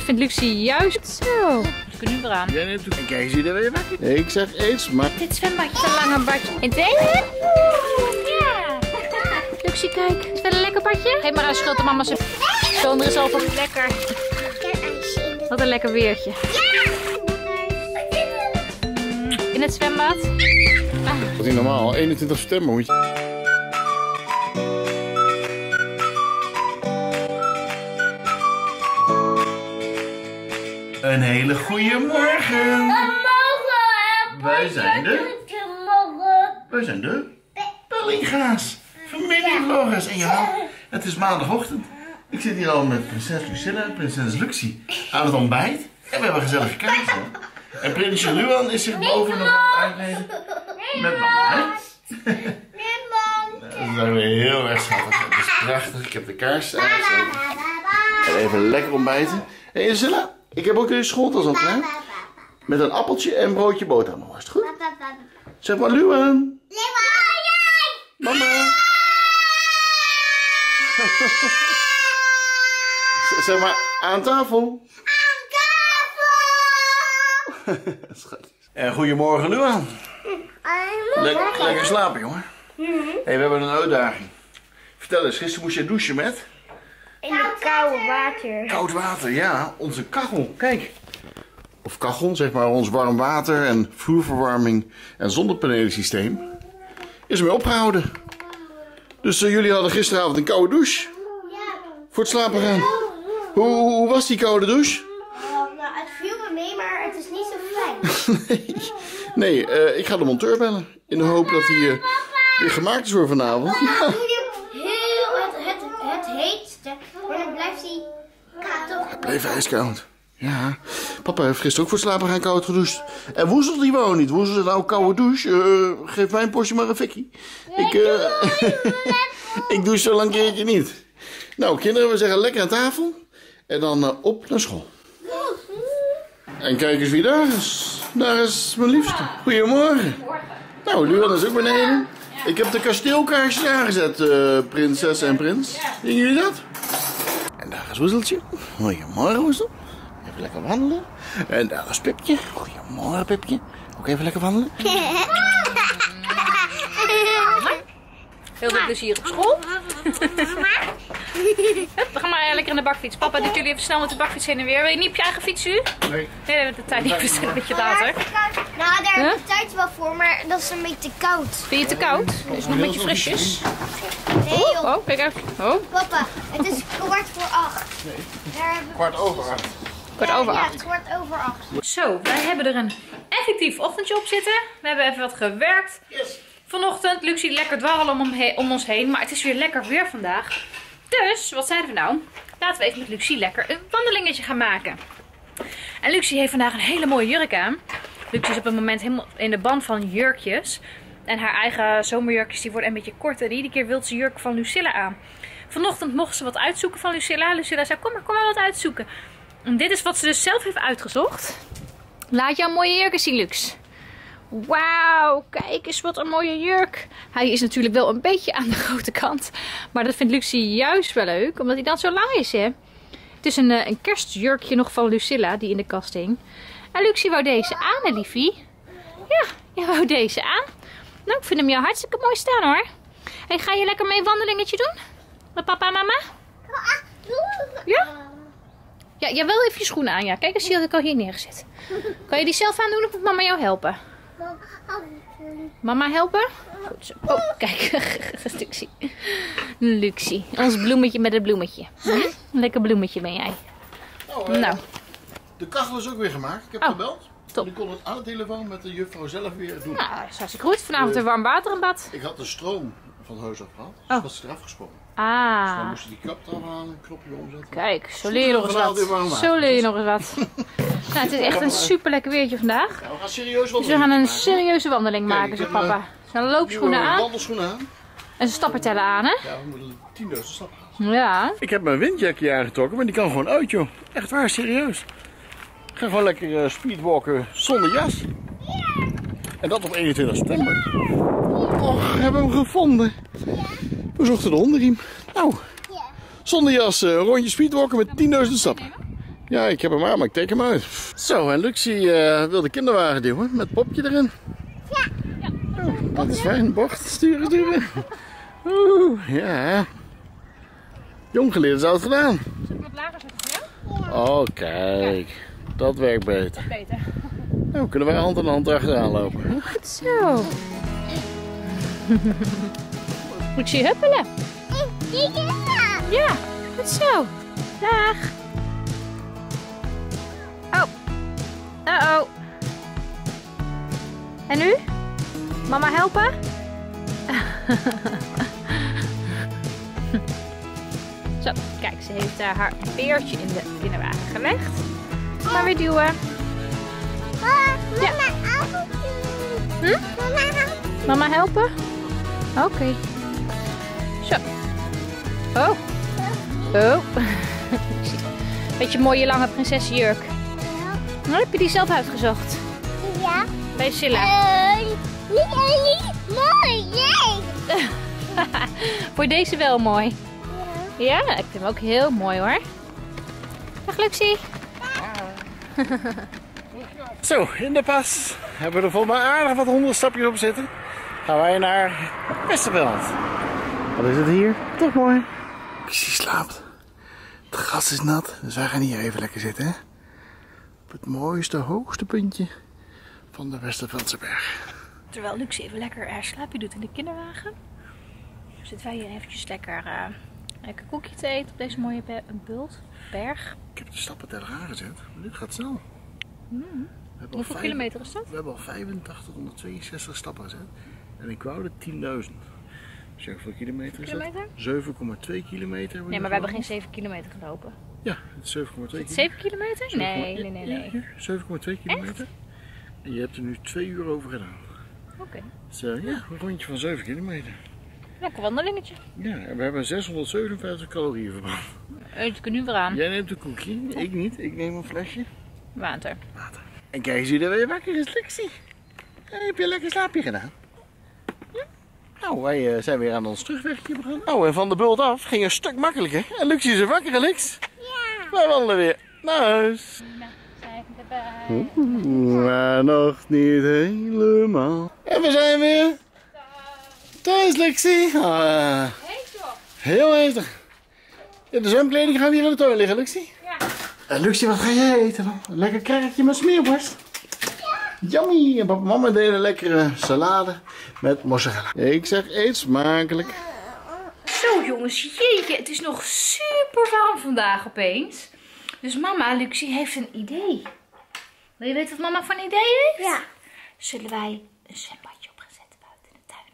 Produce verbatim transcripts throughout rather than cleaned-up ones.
dat vindt Lucie juist zo. Dus kunnen nu eraan. Jij neemt en kijk eens wie er weer weg is. Ik zeg eens, maar... Dit zwembadje, een lange badje. En deze? Ja. Lucie, kijk. Is het wel een lekker badje? Geef maar een schuld aan mama. Zonder is altijd lekker. Wat een lekker weertje. In het zwembad. Dat is niet normaal. eenentwintig september moet je... Een hele goede morgen. Wij zijn de... Wij zijn de... Bellinga's. Familievloggers. En ja, het is maandagochtend. Ik zit hier al met prinses Lucilla en prinses Lucie aan het ontbijt. En we hebben gezellig kaarsen. En prinsje Luan is zich boven nog aan het uitlezen. Met mama. Dat zijn we heel erg schattig. Het is prachtig. Ik heb de kaars aangestoken. En even lekker ontbijten. En hey, Lucilla, ik heb ook een schooltas al klaar. Met een appeltje en een broodje boterham. Was het goed? Zeg maar Luan. Mama. Zeg maar aan tafel. Schat. En goedemorgen Luan. Lekker, lekker slapen jongen. Hey, we hebben een uitdaging. Vertel eens, gisteren moest je douchen met? In het koude water. Koud water, ja. Onze kachel, kijk. Of kachel, zeg maar, ons warm water en vloerverwarming en zonnepanelensysteem is ermee opgehouden. Dus uh, jullie hadden gisteravond een koude douche. Ja. Voor het slapen gaan. Hoe, hoe was die koude douche? Uh, nou, het viel me mee, maar het is niet zo fijn. nee, nee uh, ik ga de monteur bellen. In de hoop dat hij uh, weer gemaakt is voor vanavond. Ja. Heel het, het, het heetste. En dan blijft hij koud. Het bleef ijskoud. Ja, papa heeft gisteren ook voor het slapen gaan koud gedoucht. En Woezel die wou niet. Woezel zei nou koude douche. Uh, geef mijn portie maar een fikkie. Ik, uh, ik douche zo lang keertje niet. Nou kinderen, we zeggen lekker aan tafel. En dan uh, op naar school. En kijk eens wie daar is. Daar is mijn liefste. Goedemorgen. Nou, Luan is ook beneden. Ik heb de kasteelkaarsjes aangezet, uh, prinses en prins. Zien jullie dat? En daar is Woezeltje. Goedemorgen Woezel. Even lekker wandelen. En daar is Pipje. Goedemorgen Pipje. Ook even lekker wandelen. Heel veel plezier op school. Hup, we gaan maar lekker in de bakfiets. Papa doet jullie even snel met de bakfiets heen en weer. Wil je niet op je eigen fiets u? Nee. Nee, we hebben de tijd niet bestellen, een beetje later. Nou, daar heb ik tijd wel voor, maar dat is een beetje te koud. Vind je het te koud? Is nog een beetje frisjes. Nee joh. Oh, kijk even. Oh, Papa, het is kwart voor acht. Nee, Daar hebben we... kwart over acht. kwart over Ja, acht. het is kwart over acht. Zo, wij hebben er een effectief ochtendje op zitten. We hebben even wat gewerkt. Yes. Vanochtend, Lucie lekker dwarrelen om, om, om ons heen. Maar het is weer lekker weer vandaag. Dus, wat zeiden we nou? Laten we even met Lucie lekker een wandelingetje gaan maken. En Lucie heeft vandaag een hele mooie jurk aan. Lucie is op het moment helemaal in de band van jurkjes. En haar eigen zomerjurkjes die worden een beetje korter. Iedere keer wil ze jurk van Lucilla aan. Vanochtend mocht ze wat uitzoeken van Lucilla. Lucilla zei, kom maar, kom maar wat uitzoeken. En dit is wat ze dus zelf heeft uitgezocht. Laat jouw mooie jurken zien, Lux. Wauw, kijk eens wat een mooie jurk. Hij is natuurlijk wel een beetje aan de grote kant. Maar dat vindt Lucie juist wel leuk, omdat hij dan zo lang is, hè. Het is een, een kerstjurkje nog van Lucilla, die in de kast hing. En Lucie wou deze aan, hè, liefie? Ja, jij wou deze aan. Nou, ik vind hem jou hartstikke mooi staan, hoor. Hey, ga je lekker mee een wandelingetje doen? Met papa en mama? Ja? Ja, jij wel even je schoenen aan, ja. Kijk eens, die had ik al hier neergezet. Kan je die zelf aandoen of moet mama jou helpen? Mama helpen? Goed zo. Oh, kijk. Lucie. Lucie. Ons bloemetje met het bloemetje. Hm? Lekker bloemetje ben jij. Nou, uh, Nou. De kachel is ook weer gemaakt. Ik heb Oh, gebeld. top. Ik kon het aan de telefoon met de juffrouw zelf weer doen. Nou, dat is hartstikke goed. Vanavond weer warm water in bad. Ik had de stroom van huis af gehad. Dus Oh. was eraf gesprongen. Dus dan Ah. moest je die kap eraf halen, een knopje omzetten. Kijk, zo leer je nog eens wat. Zo leer je nog eens wat. Nou, het is echt een super lekker weertje vandaag. Ja, we gaan serieus Dus we wandeling gaan een maken. serieuze wandeling Kijk, maken, ik zegt heb, papa. Zijn loopschoenen Nieuwe aan wandelschoenen aan. en zijn stappertellen aan, hè? Ja, we moeten tienduizend stappen gaan. Ja. Ik heb mijn windjakje aangetrokken, maar die kan gewoon uit, joh. Echt waar, serieus. Ik ga gewoon lekker uh, speedwalken zonder jas. En dat op eenentwintig september. Och, we hebben hem gevonden. We zochten de hondenriem. Nou, zonder jas, uh, een rondje speedwalken met tienduizend stappen. Ja, ik heb hem aan, maar ik teken hem uit. Zo, en Luxie uh, wil de kinderwagen duwen met popje erin. Ja. Ja. Oh, dat is fijn. Bocht, sturen, sturen. Oeh, ja. Jong geleerd zou het gedaan. Zal ik wat lager zetten voor jou? Oh, kijk. Dat werkt beter. Beter. Nou, kunnen wij hand in hand achteraan lopen. Goed zo. Moet je huppelen? Ja, goed zo. Dag. Oh. Uh-oh. En nu? Mama helpen? Zo, kijk, ze heeft daar haar peertje in de kinderwagen gelegd. Maar weer duwen. Ja. Hm? Mama helpen? Oké. Okay. Zo. Oh. Oh. Beetje mooie lange prinsessenjurk. Dan heb je die zelf uitgezocht. Ja. Bij Silla. Uh, niet mooi, nee. Voor deze wel mooi. Ja. Ja, ik vind hem ook heel mooi hoor. Dag Luxie. Zo, in de pas hebben we er volgens mij aardig wat honderd stapjes op zitten. Gaan wij naar Westerveld. Wat is het hier? Toch mooi. Luxie slaapt. Het gras is nat, dus wij gaan hier even lekker zitten. Hè? Op het mooiste, hoogste puntje van de Westerveldse berg. Terwijl Luxie even lekker haar slaapje doet in de kinderwagen, zitten wij hier eventjes lekker, uh, lekker koekje te eten op deze mooie bult, berg. Ik heb de stappenteller aangezet, maar dit gaat snel. Mm. Hoeveel kilometer is dat? We hebben al vijfentachtighonderdtweeënzestig stappen gezet en ik wou de tienduizend. Dus hoeveel kilometer is kilometer? dat? zeven komma twee kilometer. Nee, maar we hebben geen zeven kilometer gelopen. Ja, het is zeven komma twee kilometer. zeven kilometer? Nee, nee, nee. nee. Ja, zeven komma twee kilometer. En je hebt er nu twee uur over gedaan. Oké. Okay. Dus uh, ja, een rondje van zeven kilometer. Lekker wandelingetje. Ja, en we hebben zeshonderdzevenenvijftig calorieën verbrand. Eet ik er nu weer aan. Jij neemt een koekje, ik niet. Ik neem een flesje. Water. Water. En kijk eens wie er weer wakker is, Luxie. Hey, heb je een lekker slaapje gedaan? Ja. Nou, wij uh, zijn weer aan ons terugwegje begonnen. Nou, en van de bult af ging een stuk makkelijker. En Luxie is er wakker, Lux. Ja. Wij wandelen weer naar huis. Oeh, maar nog niet helemaal. En we zijn weer thuis, Luxie. Ah, heel heftig. In de zwemkleding gaan we hier in de tuin liggen, Luxie. Ja. En Luxie, wat ga jij eten dan? Een lekker krekje met smeerworst. Ja. Yummy. En papa en mama deden een lekkere salade met mozzarella. Ik zeg, eet smakelijk. Zo jongens, jeetje, het is nog super warm vandaag opeens. Dus mama, Luxie, heeft een idee. Wil je weten wat mama voor een idee heeft? Ja. Zullen wij een zwembadje op gaan zetten buiten in de tuin?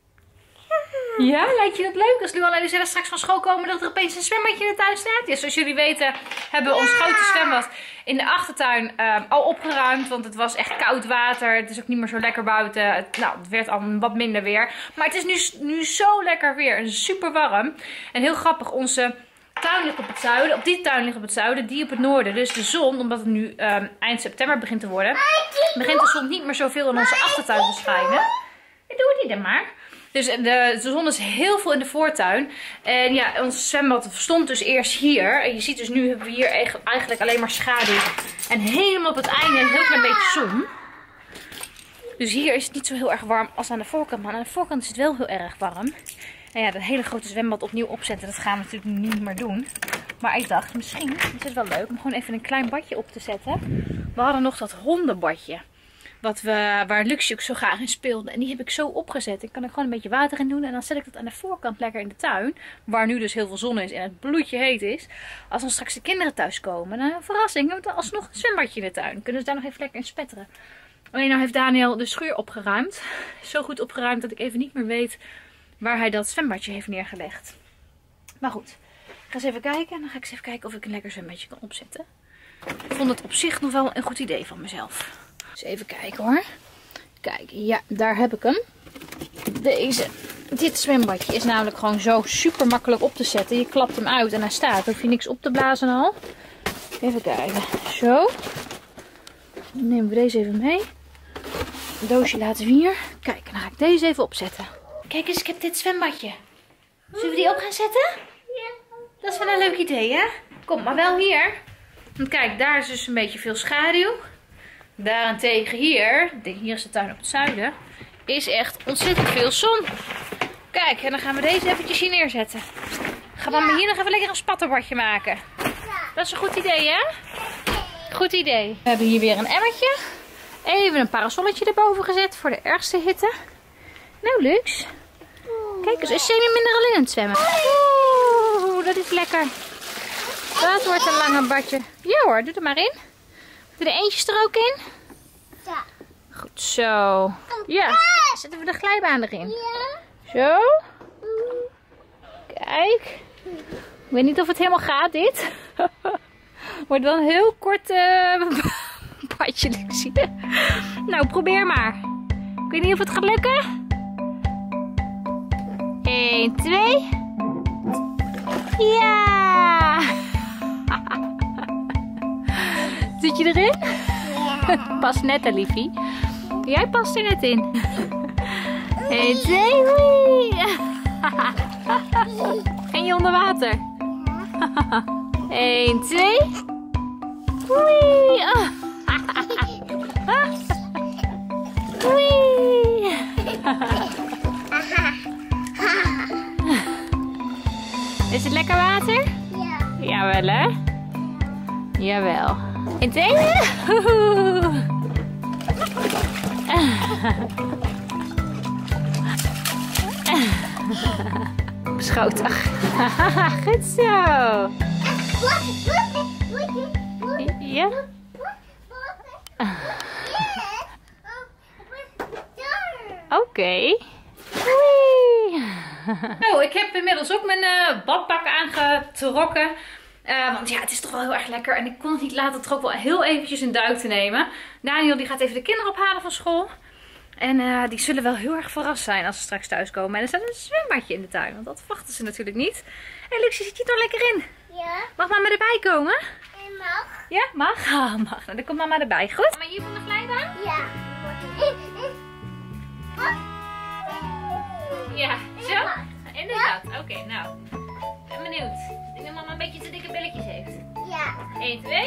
Ja, lijkt je dat leuk? Als nu alleen zelf straks van school komen dat er opeens een zwembadje in de tuin staat. Ja, zoals jullie weten hebben we ons grote zwembad in de achtertuin uh, al opgeruimd. Want het was echt koud water. Het is ook niet meer zo lekker buiten. Het, nou, het werd al wat minder weer. Maar het is nu, nu zo lekker weer en super warm. En heel grappig, onze tuin ligt op het zuiden. Op die tuin ligt op het zuiden, die op het noorden. Dus de zon, omdat het nu um, eind september begint te worden, begint de zon niet meer zoveel in onze achtertuin te schijnen. En doe die dan maar. Dus de, de zon is heel veel in de voortuin. En ja, ons zwembad stond dus eerst hier. En je ziet dus nu hebben we hier eigenlijk alleen maar schaduw. En helemaal op het einde een heel klein beetje zon. Dus hier is het niet zo heel erg warm als aan de voorkant. Maar aan de voorkant is het wel heel erg warm. En ja, dat hele grote zwembad opnieuw opzetten, dat gaan we natuurlijk niet meer doen. Maar ik dacht, misschien is het wel leuk om gewoon even een klein badje op te zetten. We hadden nog dat hondenbadje. Wat we, waar Luxie ook zo graag in speelde. En die heb ik zo opgezet. Ik kan er gewoon een beetje water in doen. En dan zet ik dat aan de voorkant lekker in de tuin. Waar nu dus heel veel zon is en het bloedje heet is. Als dan straks de kinderen thuiskomen. Dan een verrassing. We hebben alsnog een zwembadje in de tuin. Kunnen ze daar nog even lekker in spetteren. Alleen nou heeft Daniel de schuur opgeruimd. Zo goed opgeruimd dat ik even niet meer weet waar hij dat zwembadje heeft neergelegd. Maar goed. Ik ga eens even kijken. En dan ga ik eens even kijken of ik een lekker zwembadje kan opzetten. Ik vond het op zich nog wel een goed idee van mezelf. Dus even kijken hoor. Kijk, ja, daar heb ik hem. Deze. Dit zwembadje is namelijk gewoon zo super makkelijk op te zetten. Je klapt hem uit en hij staat. Dan hoef je niks op te blazen al. Even kijken. Zo. Dan nemen we deze even mee. Een doosje laten we hier. Kijk, dan ga ik deze even opzetten. Kijk eens, ik heb dit zwembadje. Zullen we die op gaan zetten? Ja. Dat is wel een leuk idee, hè? Kom, maar wel hier. Want kijk, daar is dus een beetje veel schaduw. Daarentegen hier, hier is de tuin op het zuiden, is echt ontzettend veel zon. Kijk, en dan gaan we deze eventjes hier neerzetten. Gaan we ja. hier nog even lekker een spatterbadje maken. Ja. Dat is een goed idee, hè? Goed idee. We hebben hier weer een emmertje. Even een parasolletje erboven gezet voor de ergste hitte. Nou, Lux. Kijk, dus is semi-mineral in het zwemmen. Oeh, dat is lekker. Dat wordt een lange badje. Ja hoor, doe er maar in. Moeten de eentjes er ook in? Ja. Goed zo. Ja, zetten we de glijbaan erin. Ja. Zo. Kijk. Ik weet niet of het helemaal gaat, dit. Wordt wel een heel kort uh, badje, Luxie. Nou, probeer maar. Ik weet niet of het gaat lukken. één, twee. Ja! Zit je erin? Ja. Pas net, hè, liefie. Jij past er net in. één, twee, wee! En je onder water? één, twee. Wee! Wee! Is het lekker water? Ja. Jawel, hè? Jawel. En twee. Beschoten. Goed zo. Ja? Oké. Okay. Nou, ik heb inmiddels ook mijn uh, badpak aangetrokken. Uh, want ja, het is toch wel heel erg lekker. En ik kon het niet laten toch ook wel heel eventjes een duik te nemen. Daniel die gaat even de kinderen ophalen van school. En uh, die zullen wel heel erg verrast zijn als ze straks thuiskomen. En er staat een zwembadje in de tuin. Want dat verwachten ze natuurlijk niet. Hé, hey, Luxie, zit je er lekker in? Ja. Mag mama erbij komen? En mag. Ja, mag? Oh, mag. Nou, dan komt mama erbij. Goed? Maar hier van de glijbaan? Ja. Ja, zo? Inderdaad. Oké, okay, nou. Ik ben benieuwd. Ik denk dat mama een beetje te dikke billetjes heeft. Ja. één, twee.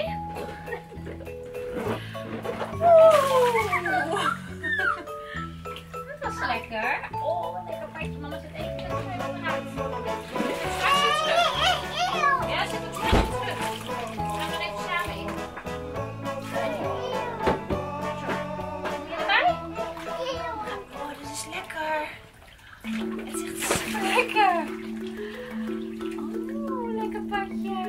Dat was lekker. Oh, wat lekker badje. Mama zit even met mij op de huid. Straks weer terug. Ja, zet het straks weer terug. Gaan we er even samen in. Moet je erbij? Oh, dit is lekker. Het is echt super lekker. Oh, lekker badje.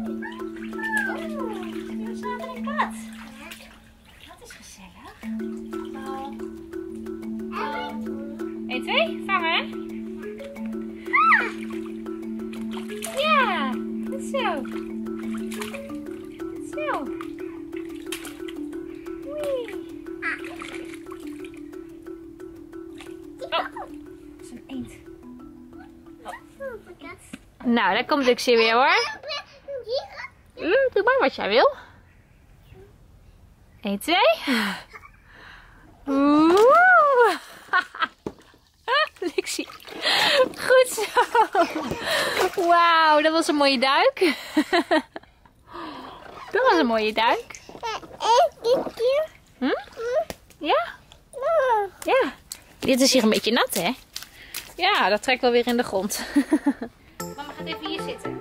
Oh, we samen in bad. Dat is gezellig. Oh. Oh. één, twee, vangen hè? Ja, goed zo. Goed zo. Wee. Oh, dat is een eend. Oh. Nou, daar komt Luxie weer hoor. Uh, doe maar wat jij wil. één, twee. Oeh. Luxie. Goed zo. Wauw, dat was een mooie duik. Dat was een mooie duik. Hm? Ja? Ja. Dit is hier een beetje nat, hè? Ja, dat trekt wel weer in de grond. Mama gaat even hier zitten.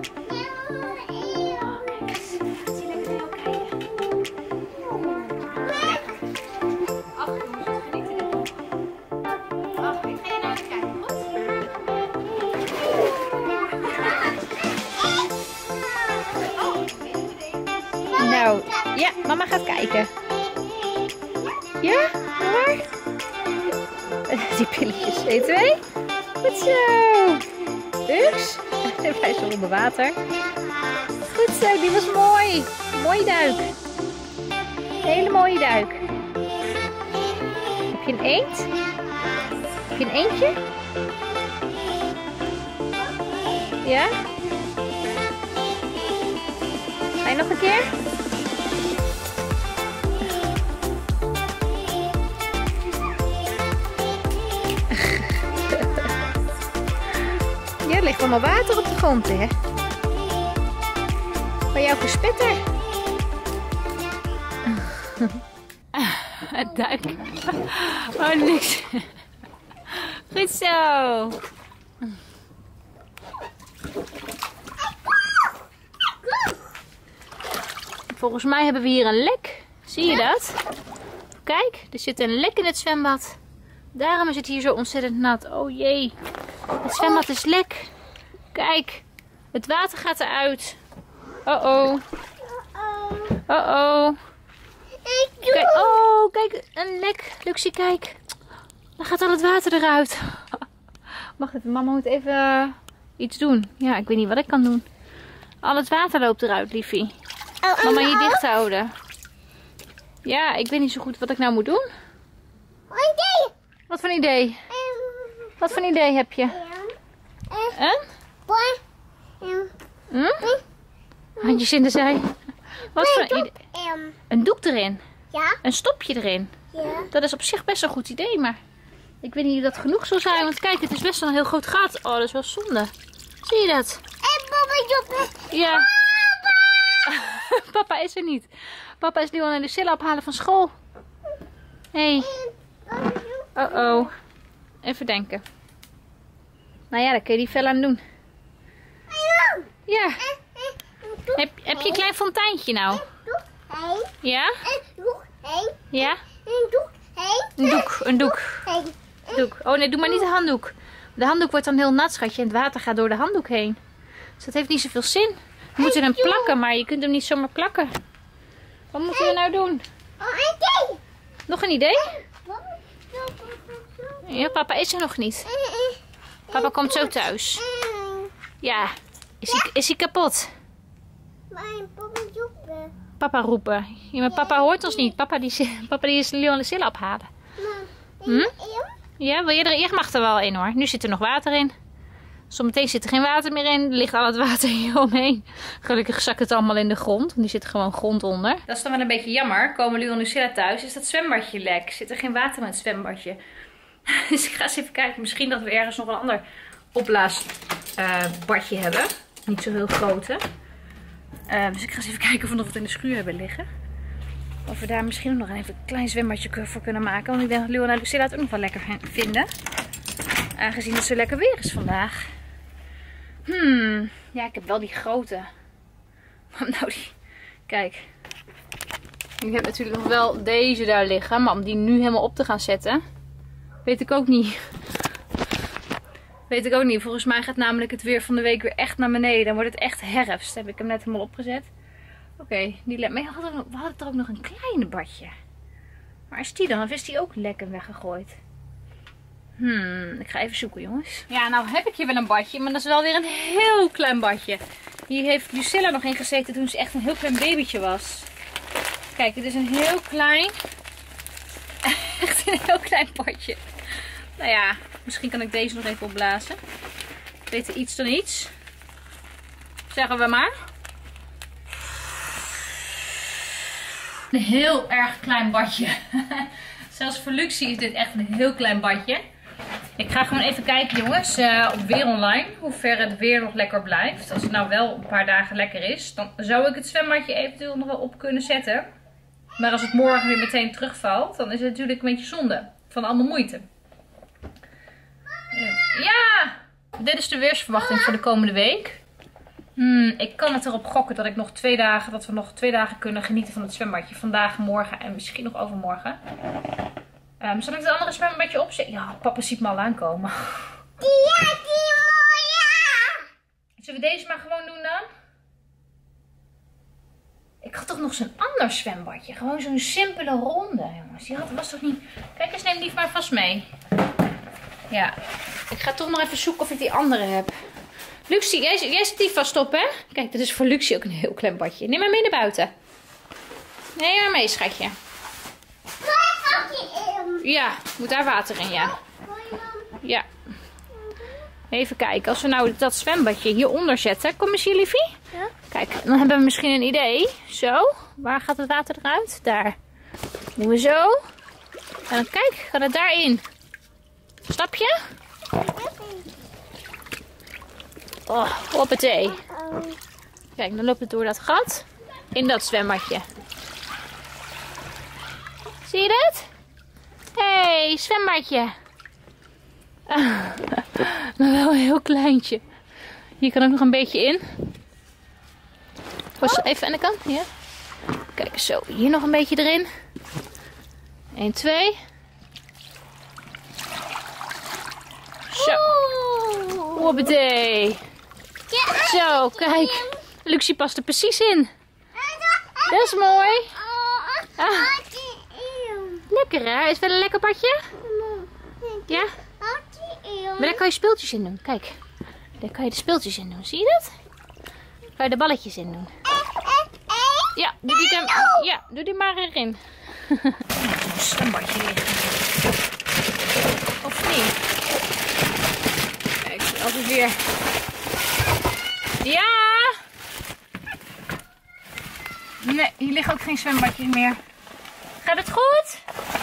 Nou, ja, mama gaat kijken. Ja, hoor. Die pilletjes. één, twee. Goed zo. Lux. Hij is onder water. Goed zo, die was mooi. Mooie duik. Hele mooie duik. Heb je een eend? Heb je een eendje? Ja? Ga je nog een keer? Ja, er ligt allemaal water op de grond, hè? Van jouw gespetter. Het duik. Oh, niks. Goed zo. Volgens mij hebben we hier een lek. Zie je dat? Kijk, er zit een lek in het zwembad. Daarom is het hier zo ontzettend nat. Oh jee. Het zwembad is lek. Kijk, het water gaat eruit. Oh oh. Oh oh. Kijk, oh, kijk, een lek. Luxie, kijk. Dan gaat al het water eruit. Wacht even, mama moet even uh, iets doen. Ja, ik weet niet wat ik kan doen. Al het water loopt eruit, liefie. Mama hier dicht houden. Ja, ik weet niet zo goed wat ik nou moet doen. Wat voor een idee? Wat voor een idee heb je? Een? Hm? Handjes in de zij. Wat voor een idee? Een doek erin? Ja? Een stopje erin? Ja. Dat is op zich best een goed idee, maar ik weet niet of dat genoeg zal zijn. Want kijk, het is best wel een heel groot gat. Oh, dat is wel zonde. Zie je dat? En papa, Ja. Papa is er niet. Papa is Leon en Lucilla ophalen van school. Hé. Hey. Oh oh. Even denken. Nou ja, daar kun je die fel aan doen. Ja. Heb, heb je een klein fonteintje nou? Ja? Ja? Een doek, een doek. doek. Oh nee, doe maar niet de handdoek. De handdoek wordt dan heel nat, schatje. En het water gaat door de handdoek heen. Dus dat heeft niet zoveel zin. We moeten hem plakken, maar je kunt hem niet zomaar plakken. Wat moeten we nou doen? Nog een idee? Ja, papa is er nog niet. Papa komt zo thuis. Ja. Is hij, is hij kapot? Papa roepen. Ja, maar papa hoort ons niet. Papa die, papa die is Leon en Lucilla ophalen. Hm? Ja, wil je er? Je mag er wel in hoor. Nu zit er nog water in. Zometeen zit er geen water meer in. Er ligt al het water hier omheen. Gelukkig zakt het allemaal in de grond. Want die zit gewoon grond onder. Dat is dan wel een beetje jammer. Komen Leon en Lucilla thuis, is dat zwembadje lek. Zit er geen water in het zwembadje. Dus ik ga eens even kijken. Misschien dat we ergens nog een ander opblaasbadje uh, hebben. Niet zo heel grote. Uh, dus ik ga eens even kijken of we nog wat in de schuur hebben liggen. Of we daar misschien nog even een klein zwembadje voor kunnen maken. Want ik denk dat Leon en Lucilla het ook nog wel lekker vinden. Aangezien het zo lekker weer is vandaag. Hmm. Ja, ik heb wel die grote. Maar nou die... Kijk. Ik heb natuurlijk nog wel deze daar liggen. Maar om die nu helemaal op te gaan zetten... Weet ik ook niet. Weet ik ook niet. Volgens mij gaat namelijk het weer van de week weer echt naar beneden. Dan wordt het echt herfst. Heb ik hem net helemaal opgezet. Oké, okay, die let. Maar we hadden, we hadden er ook nog een kleine badje. Waar is die dan? Of is die ook lekker weggegooid? Hmm, ik ga even zoeken, jongens. Ja, nou heb ik hier wel een badje. Maar dat is wel weer een heel klein badje. Hier heeft Lucilla nog in gezeten toen ze echt een heel klein babytje was. Kijk, dit is een heel klein... Echt een heel klein badje. Nou ja, misschien kan ik deze nog even opblazen. Beter iets dan iets. Zeggen we maar. Een heel erg klein badje. Zelfs voor Luxie is dit echt een heel klein badje. Ik ga gewoon even kijken, jongens, uh, op Weer Online. Hoe ver het weer nog lekker blijft. Als het nou wel een paar dagen lekker is, dan zou ik het zwembadje eventueel nog wel op kunnen zetten. Maar als het morgen weer meteen terugvalt, dan is het natuurlijk een beetje zonde. Van allemaal moeite. Ja! Dit is de weersverwachting voor de komende week. Hmm, ik kan het erop gokken dat ik nog twee dagen, dat we nog twee dagen kunnen genieten van het zwembadje. Vandaag, morgen en misschien nog overmorgen. Um, zal ik het andere zwembadje opzetten? Ja, papa ziet me al aankomen. Ja, die mooie! Zullen we deze maar gewoon doen dan? Ik had toch nog zo'n ander zwembadje. Gewoon zo'n simpele ronde, jongens. Die had, was toch niet... Kijk eens, neem die maar vast mee. Ja. Ik ga toch nog even zoeken of ik die andere heb. Luxie, jij, jij zit die vast op, hè? Kijk, dit is voor Luxie ook een heel klein badje. Neem maar mee naar buiten. Neem maar mee, schatje. Ja, moet daar water in, ja. Ja. Even kijken, als we nou dat zwembadje hieronder zetten. Kom eens hier, liefie. Ja. Kijk, dan hebben we misschien een idee. Zo, waar gaat het water eruit? Daar. Doen we zo. En dan kijk, gaat het daarin. Snap je? Oh, hoppatee. Kijk, dan loopt het door dat gat. In dat zwembadje. Zie je dat? Hé, hey, zwembadje. Ah, maar wel een heel kleintje. Hier kan ook nog een beetje in. Was even aan de kant. Ja. Kijk zo, hier nog een beetje erin. één, twee. Zo. Hoppatee. Zo, kijk. Luxie past er precies in. Dat is mooi. Ah. Lekker hè? Is het wel een lekker badje? Ja? Maar daar kan je speeltjes in doen. Kijk. Daar kan je de speeltjes in doen. Zie je dat? Daar kan je de balletjes in doen. Ja, doe die, dan, ja, doe die maar erin. Een badje liggen. Of niet? Kijk, altijd weer. Ja! Nee, hier liggen ook geen zwembadjes meer. Gaat het goed?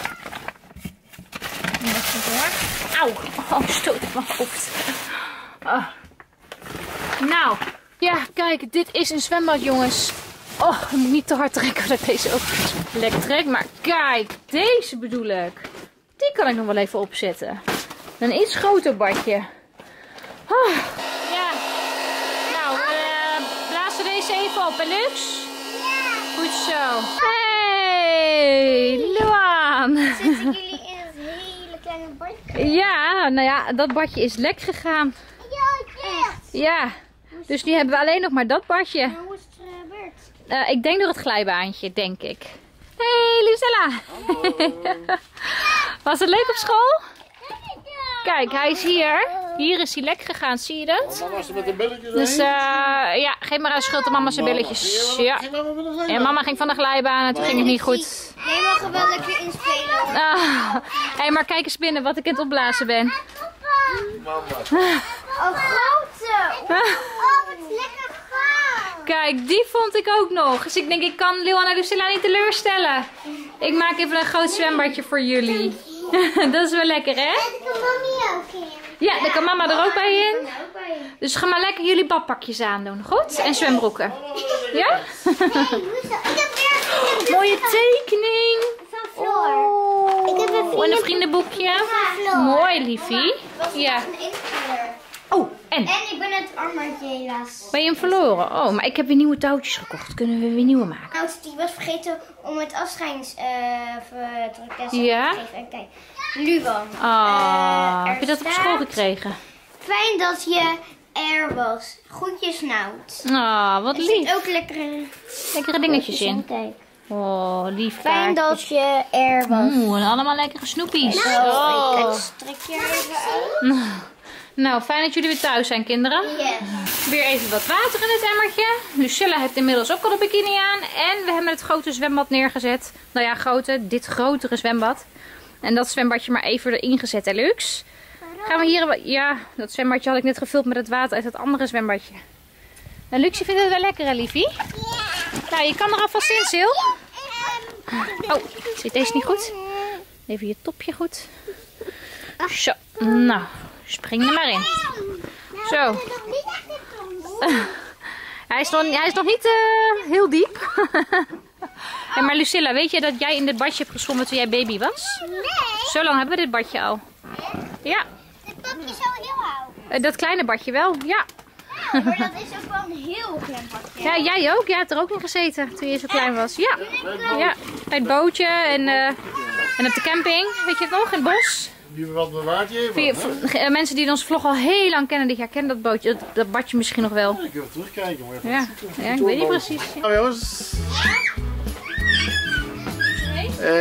Dat is goed hoor. Auw, oh, stoot op mijn hoofd. Oh. Nou, ja, kijk, dit is een zwembad, jongens. Oh, ik moet niet te hard trekken, dat ik deze ook lekker trek. Maar kijk, deze bedoel ik. Die kan ik nog wel even opzetten. Een iets groter badje. Oh. Ja, nou, uh, blazen deze even op, hè, Lux? Goed zo. Hey, Luan. Zitten jullie in het hele kleine badje? Ja, nou ja, dat badje is lek gegaan. Ja, echt. Ja, dus nu hebben we alleen nog maar dat badje. Maar hoe is het gebeurd? Uh, ik denk door het glijbaantje, denk ik. Hey, Lucella. Was het leuk op school? Kijk, hij is hier. Hier is hij lek gegaan, zie je dat? Mama was er met de billetjes Dus uh, ja, geef maar aan schuld aan mama zijn billetjes. Ja. En mama ging van de glijbaan en toen ging het niet goed. Wij mogen wel lekker inspelen. Ah, hey, maar kijk eens binnen wat ik aan het opblazen ben. Oh, grote. Oh, wat lekker gaaf. Kijk, die vond ik ook nog. Dus ik denk, ik kan Luan en Lucilla niet teleurstellen. Ik maak even een groot zwembadje voor jullie. Dat is wel lekker, hè? En kan mami ook in. Ja, daar kan mama er ook bij in. Dus ga maar lekker jullie badpakjes aandoen, goed? En zwembroeken. Ja? Hey, hoezo? Ik heb weer Mooie tekening. van Floor. Oh, Ik heb een en een vriendenboekje. Mooi, liefie. Ja. Een invaller. Oh, en? En ik ben het armbandje helaas. Ben je hem verloren? Oh, maar ik heb weer nieuwe touwtjes gekocht. Kunnen we weer nieuwe maken? Nou, die was vergeten om het afscheidsdruk Ja? te geven. En kijk, Luan. Ah, Eh, er heb je dat op staat, school gekregen? Fijn dat je er was. Groetjes, Nout. Ah, wat Er lief. zit ook lekkere, Lekkere dingetjes in. Kijk. Oh, lief Fijn kaartjes. dat je er was. Oeh, en allemaal lekkere snoepies. Nou, Oh. ik het strikje er even uit. Nou, fijn dat jullie weer thuis zijn, kinderen. Yes. Weer even wat water in het emmertje. Lucilla heeft inmiddels ook al een bikini aan. En we hebben het grote zwembad neergezet. Nou ja, grote. Dit grotere zwembad. En dat zwembadje maar even erin gezet, hè, Lux? Gaan we hier... Ja, dat zwembadje had ik net gevuld met het water uit het andere zwembadje. En Luxie vindt het wel lekker, hè, liefie? Ja. Nou, je kan er alvast in, Sil. Oh, zit deze niet goed? Even je topje goed. Zo, nou, spring er maar in. Zo. Hij is nog, hij is nog niet uh, heel diep. Hey, maar Lucilla, weet je dat jij in dit badje hebt gezwommen toen jij baby was? Nee. Zo lang hebben we dit badje al. Ja. Dit papje is al heel oud. Uh, dat kleine badje wel, ja. Nou, maar dat is ook wel een heel klein bakje. Ja, jij ook. Jij hebt er ook in gezeten toen je zo klein was. Ja. Ja. Bij het bootje en, uh, en op de camping. Weet je het nog? In het bos. Wie wat bewaart je even? Voor je, mensen die ons vlog al heel lang kennen, die herkennen dat bootje, dat, dat badje misschien nog wel. Ik wil terugkijken. Maar even Ja, ja, ik weet niet precies. Ja. Nou jongens. Eén,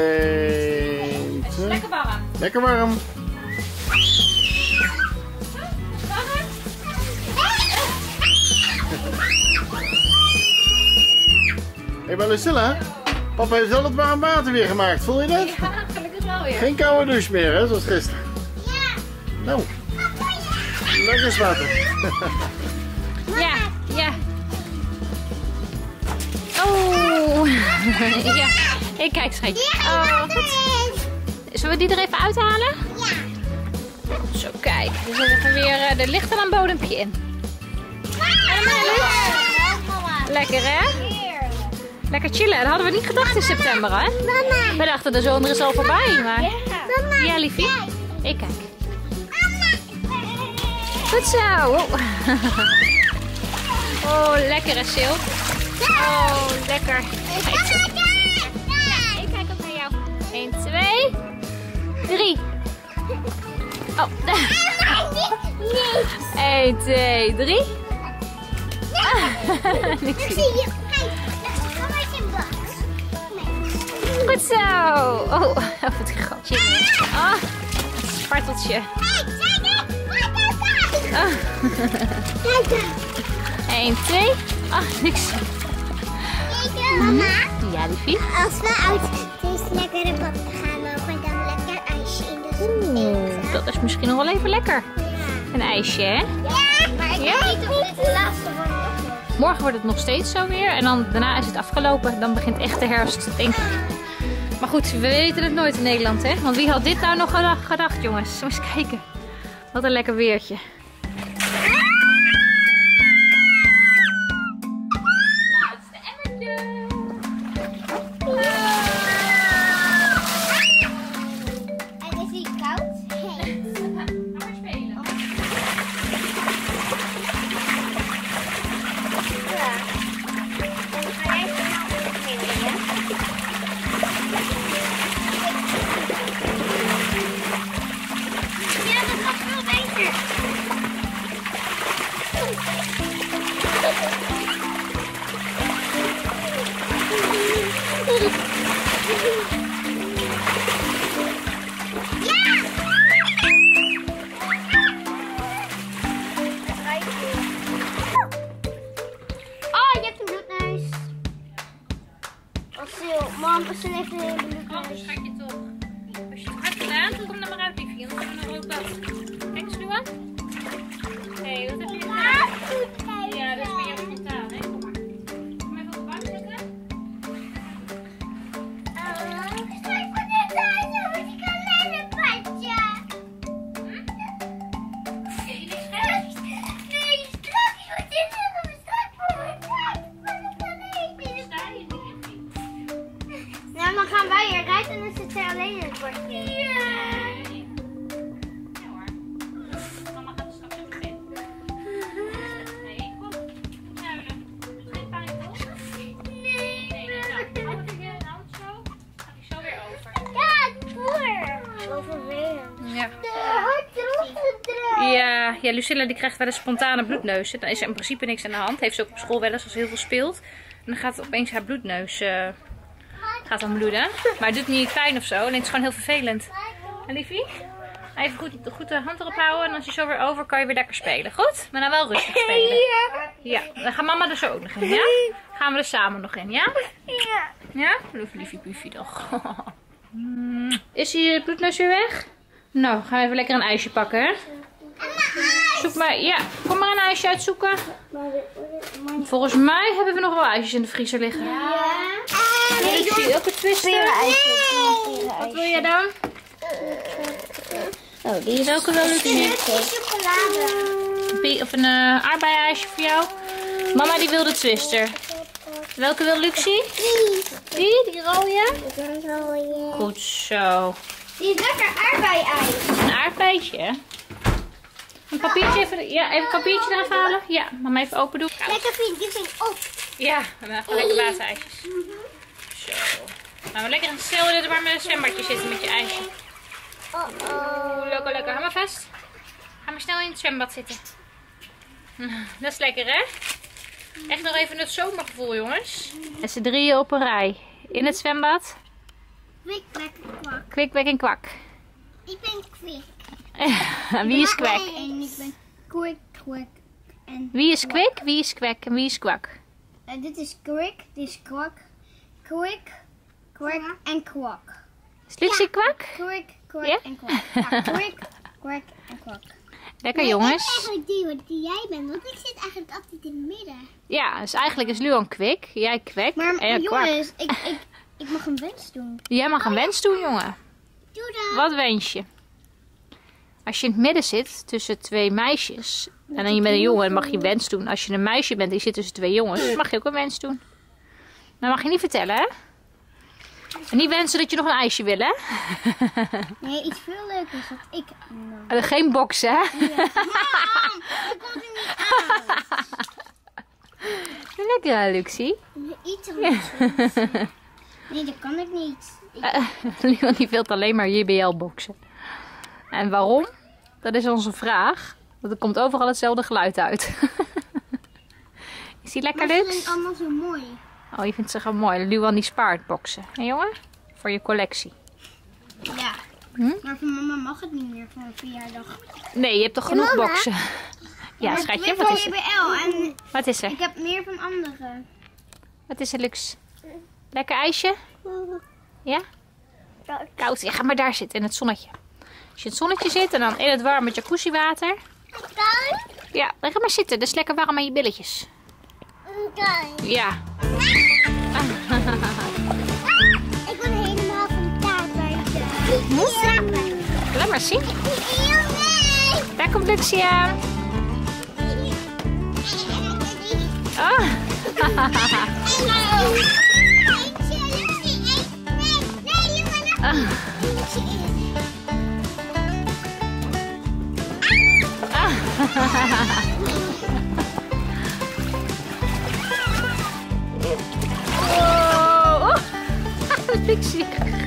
twee. Lekker warm. Lekker warm. Hé, maar Lucilla, papa heeft wel het warm water weer gemaakt. Voel je dat? Ja, gelukkig wel weer. Geen koude douche meer, hè, zoals gisteren. Ja. Nou, lekker water. Ja, ja. Oh. Ja, ik kijk schatje. Oh, goed. Zullen we die er even uithalen? Ja. Zo, kijk. We zetten weer, uh, er ligt al een bodempje in. Helemaal leuk. Lekker, hè? Heerlijk. Lekker chillen. Dat hadden we niet gedacht in september, hè? Mama. We dachten de zomer is al voorbij, maar... Ja. Mama. Ja, liefie. Ik kijk. Goed zo. Oh, oh lekker hè, Sil. Oh, lekker. Ja, ik kijk ook naar jou. één, twee, drie. Oh. één, twee, drie. Niks. Goed zo. Oh, wat groot. Oh, een sparteltje. Oh. één, twee. Oh, niks. Mama. Ja, liefie. Als we uit deze lekkere pap gaan, mogen we dan lekker ijsje in de zon eten. Dat is misschien nog wel even lekker. Een ijsje, hè? Ja, maar ik Ja? weet niet of dit de laatste wordt. Morgen wordt het nog steeds zo weer. En dan, daarna is het afgelopen. Dan begint echt de herfst, denk ik. Maar goed, we weten het nooit in Nederland, hè? Want wie had dit nou nog gedacht, gedacht jongens? Zullen we eens kijken. Wat een lekker weertje. Laatste emmertje. En is die koud? Heet. Ga maar spelen. Ja. Dan ga jij snel spelen, ja? Ja, dat gaat veel beter. Oh, je hebt een bloedneus. Wat stil. Mam, pas dan even een Oh, bloedneus. schatje toch. Als je het hard gedaan, dan kom dan maar uit, liefje. Dan hebben we nog ook dat. Kijk eens, Lua. Hé, wat heb je gedaan? Ja, dat is bij jou spontaan, hè? Kom maar. Kom even op de bank zitten. Nou, dan gaan wij eruit en dan zit zij alleen in het bordje. Nee. Ja hoor. Mama gaat er straks even in. Nee, kom. Niet huilen. Geen pijn, toch? Nee. Nee, nou, hou het hier, hou het zo. Gaat hij zo weer over. Ja, het voor. Overwegen. Ja. De hart erop Ja, ja, Lucilla die krijgt wel eens spontane bloedneuzen. Dan is er in principe niks aan de hand. Heeft ze ook op school wel eens als ze heel veel speelt. En dan gaat opeens haar bloedneus uh, gaat dan bloeden. Maar het doet niet pijn of zo. Alleen het is gewoon heel vervelend. En liefie? Even goed, goed de hand erop houden. En als je zo weer over kan je weer lekker spelen. Goed? Maar dan wel rustig spelen. Ja, dan gaat mama er zo ook nog in, ja? Gaan we er samen nog in, ja? Ja. Ja? Liefie, liefie, liefie toch. Is die bloedneus weer weg? Nou, gaan we even lekker een ijsje pakken, hè? Zoek maar, ja, kom maar een ijsje uitzoeken. Volgens mij hebben we nog wel ijsjes in de vriezer liggen. Ja. Ik zie ook het twisten. Wat wil jij dan? Oh, die is ook wel leuk. chocolade. Of een uh, aardbei-ijsje voor jou. Mama die wil de twister. Welke wil Luxie? Die, die rode? Goed zo. Die is lekker aardbei-ijs. Een aardbeidje, hè? Een papiertje even, ja, even een papiertje eraf halen. Ja, mama even open doen. Lekker vind, die vind ik op. Ja, en dan gewoon lekker waterijsjes. Zo. Nou, we lekker een stel dat er maar met een zwembadje zitten met je ijsje. Oh oh. Lekker, lekker. Ga maar vast. Ga maar snel in het zwembad zitten. Dat is lekker, hè? Echt nog even het zomergevoel, jongens. Met z'n drieën op een rij. In het zwembad. Kwik, kwak, kwak. Kwik, kwek en kwak. Ik ben kwik. Wie is kwek? En ik ben kwik, kwik en Wie is kwik, wie is kwek en wie is kwak? Uh, dit is kwik, dit is kwak. Kwik, kwak en kwak. Is Luxie kwak? Kwik, kwak Ja? en kwak. Ja, kwik, kwak en kwak. Lekker, jongens. eigenlijk die wat die jij bent, want ik zit eigenlijk altijd in het midden. Ja, dus eigenlijk is Luan kwik, jij kwek Maar en kwak. jongens, ik, ik, ik mag een wens doen. Jij mag een wens doen, jongen. Doe dat. Wat wens je? Als je in het midden zit tussen twee meisjes en dan je bent een jongen, dan mag je een wens doen. Als je een meisje bent en je zit tussen twee jongens, mag je ook een wens doen. Nou mag je niet vertellen, hè? En niet wensen dat je nog een ijsje wil, hè? Nee, iets veel leukers dat ik... Nou. Uh, geen boksen, hè? Ja. Mam, dat komt er niet aan. Lekker, hè, Luxie? Iets anders. Nee, dat kan ik niet. Ik... Uh, Leon die wilt alleen maar J B L boksen. En waarom? Dat is onze vraag. Want er komt overal hetzelfde geluid uit. Is die lekker, Maar ze Lux? zijn allemaal zo mooi. Oh, je vindt ze gewoon mooi. Luan die spaart boksen. Hé, jongen? Voor je collectie. Ja. Hm? Maar van mama mag het niet meer voor een verjaardag. Nee, je hebt toch genoeg mama? boksen? Ja, Maar schatje. ik Wat van is J B er? L en Wat is er? ik heb meer van anderen. Wat is er, Lux? Lekker ijsje? Ja? Koud. Ja, ga maar daar zitten in het zonnetje. Als je in het zonnetje zit en dan in het warme jacuzzi water. Ja, dan ga maar zitten. Dat is lekker warm aan je billetjes. Ja. Ik ben helemaal van de taart buiten. Ja. Laat maar zien. Daar komt Luxie aan. Oh. Oh. Luxie.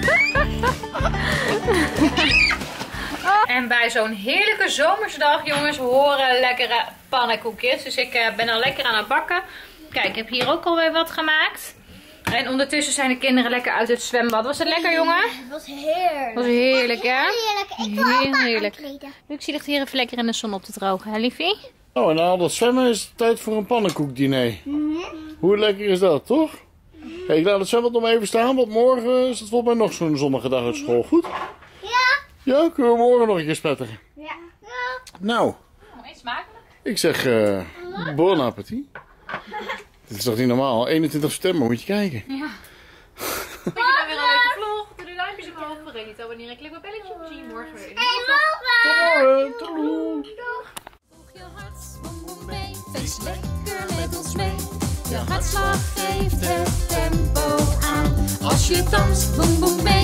En bij zo'n heerlijke zomerse dag, jongens, horen lekkere pannenkoekjes. Dus ik uh, ben al lekker aan het bakken. Kijk, ik heb hier ook alweer wat gemaakt. En ondertussen zijn de kinderen lekker uit het zwembad. Was het lekker, jongen? Het was heerlijk. Was heerlijk, hè? Heerlijk. Ik wil Heel ook heerlijk. aankleden. Luxie ligt hier even lekker in de zon op te drogen, hè, liefie? Oh, en na al dat zwemmen is het tijd voor een pannenkoekdiner. Mm-hmm. Hoe lekker is dat, toch? Hey, ik laat het zwembad nog even staan, want morgen is het volgens mij nog zo'n zonnige dag uit school. Goed? Ja. Ja, kunnen we morgen nog een keer spetteren. Ja. Nou, Eet smakelijk. ik zeg uh, bon appetit. Dit is toch niet normaal? eenentwintig september, moet je kijken. Ja. Vind je nou weer een leuke vlog? Doe de duimpjes omhoog. Vergeet niet te abonneren. Klik op het belletje. Zie je morgen weer. Hey mama. Tot morgen. Doei. Volg je hart, boem boem mee. Feest lekker met ons mee. Je hartslag geeft het tempo aan. Als je danst, boem boem mee.